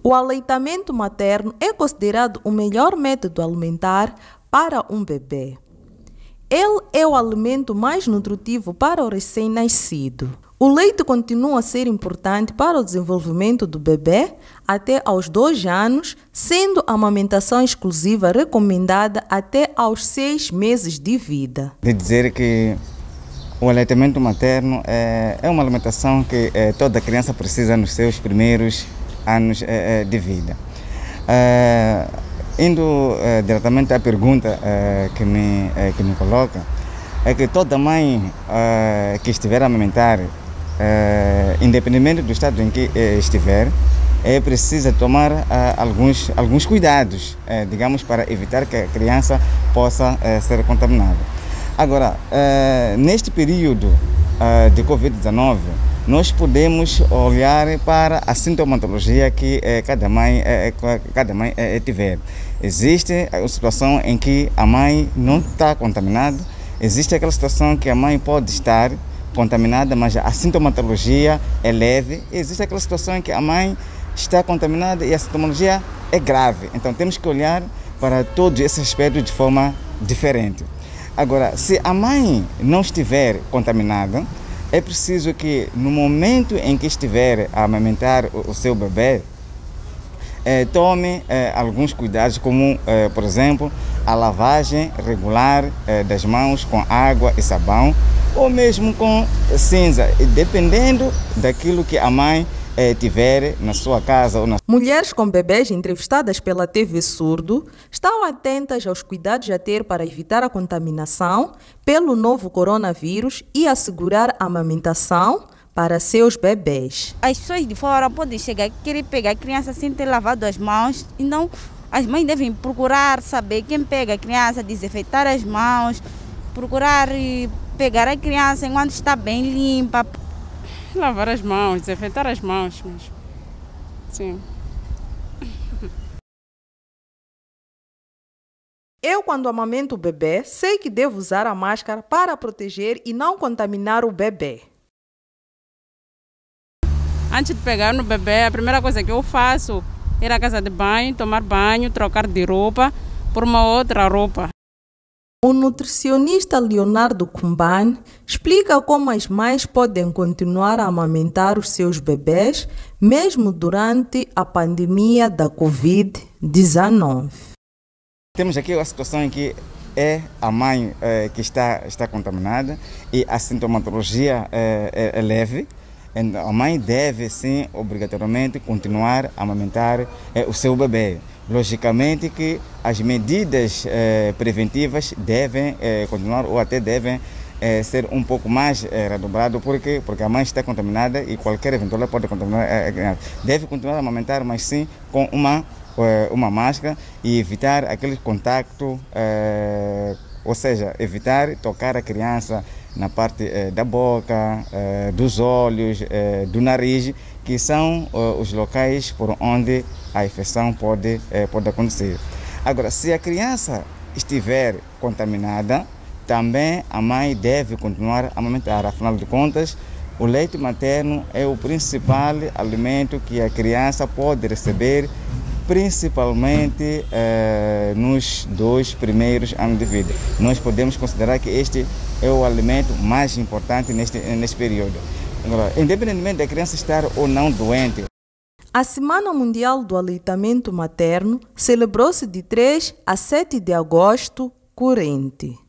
O aleitamento materno é considerado o melhor método alimentar para um bebê. Ele é o alimento mais nutritivo para o recém-nascido. O leite continua a ser importante para o desenvolvimento do bebê até aos 2 anos, sendo a amamentação exclusiva recomendada até aos 6 meses de vida. De dizer que o aleitamento materno é uma alimentação que toda criança precisa nos seus primeiros anos de vida. Indo diretamente à pergunta que me coloca, é que toda mãe que estiver a amamentar, independente do estado em que estiver, precisa tomar alguns cuidados, digamos, para evitar que a criança possa ser contaminada. Agora, neste período de Covid-19, nós podemos olhar para a sintomatologia que cada mãe tiver. Existe a situação em que a mãe não está contaminada, existe aquela situação que a mãe pode estar contaminada, mas a sintomatologia é leve, existe aquela situação em que a mãe está contaminada e a sintomatologia é grave. Então temos que olhar para todos esses aspectos de forma diferente. Agora, se a mãe não estiver contaminada, é preciso que no momento em que estiver a amamentar o seu bebê, tome alguns cuidados, como, por exemplo, a lavagem regular das mãos com água e sabão, ou mesmo com cinza, dependendo daquilo que a mãe tiver na sua casa. Mulheres com bebês entrevistadas pela TV Surdo estão atentas aos cuidados a ter para evitar a contaminação pelo novo coronavírus e assegurar a amamentação para seus bebês. As pessoas de fora podem chegar e querer pegar a criança sem ter lavado as mãos, então as mães devem procurar saber quem pega a criança, desinfetar as mãos, procurar pegar a criança enquanto está bem limpa. Lavar as mãos, desinfetar as mãos, mas sim. Eu, quando amamento o bebê, sei que devo usar a máscara para proteger e não contaminar o bebê. Antes de pegar no bebê, a primeira coisa que eu faço é ir à casa de banho, tomar banho, trocar de roupa por uma outra roupa. O nutricionista Leonardo Kumban explica como as mães podem continuar a amamentar os seus bebês, mesmo durante a pandemia da Covid-19. Temos aqui a situação em que é a mãe que está contaminada e a sintomatologia é leve. A mãe deve, sim, obrigatoriamente continuar a amamentar o seu bebê. Logicamente que as medidas preventivas devem continuar ou até devem ser um pouco mais redobrado, porque a mãe está contaminada e qualquer eventualidade pode contaminar a criança. Deve continuar a amamentar, mas sim com uma máscara e evitar aquele contato, ou seja, evitar tocar a criança na parte da boca, dos olhos, do nariz, que são os locais por onde a infecção pode acontecer. Agora, se a criança estiver contaminada, também a mãe deve continuar a amamentar. Afinal de contas, o leite materno é o principal alimento que a criança pode receber, principalmente nos 2 primeiros anos de vida. Nós podemos considerar que este é o alimento mais importante neste período. Agora, independentemente da criança estar ou não doente. A Semana Mundial do Aleitamento Materno celebrou-se de 3 a 7 de agosto corrente.